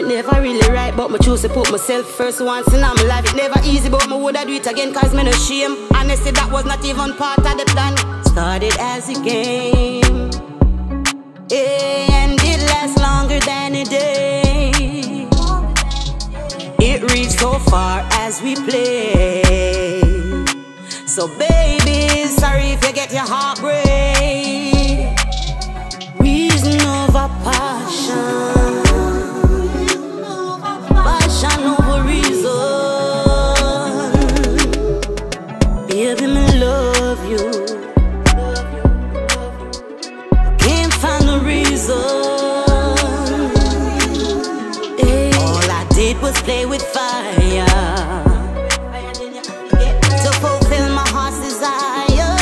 it never really right, but me choose to put myself first once in my life. It never easy, but me woulda do it again, cause me no shame. Honestly, that was not even part of the plan. Started as a game, and it lasts longer than a day. It reached so far as we play. So baby, sorry if you get your heart break. Reason over passion, passion over reason. Baby, me love you, can't find no reason. All I did was play with fire to fulfill my heart's desire.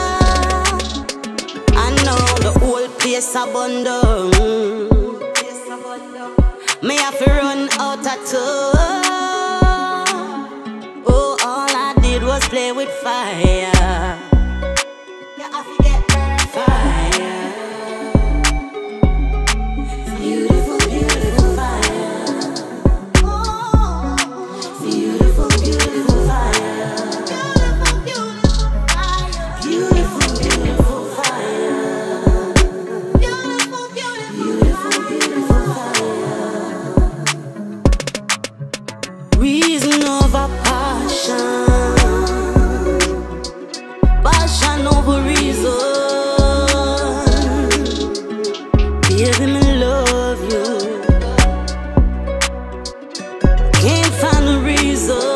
I know the whole place abundant. Me have to run out of time. Oh, all I did was play with fire. Yeah, I forget fire. Beautiful, beautiful fire. Beautiful, beautiful fire. Beautiful, beautiful fire. Beautiful, beautiful fire. Reason over passion, passion over reason. Baby, me love you, can't find a reason.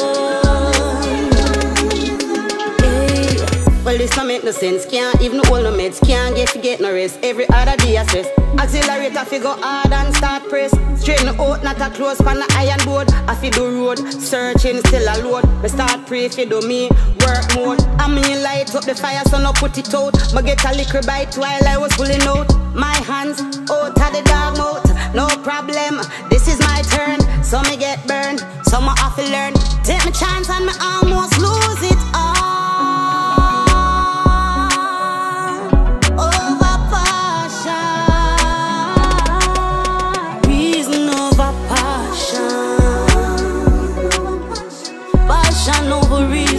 Hey. Well, this don't make no sense. Can't even hold no meds. Can't get no rest. Every other day I stress. Accelerator fi go hard and start press. Straighten out, not a close pan the iron board. I fi do road, searching still a load. Me start pray fi do me work mode. I mean light up the fire so no put it out. Me get a little bite while I was pulling out. My hands out of the dog mouth. No problem, this is my turn. So me get burned, so me have to learn. Take my chance and me almost lose it all. Over passion, reason over passion, passion over reason.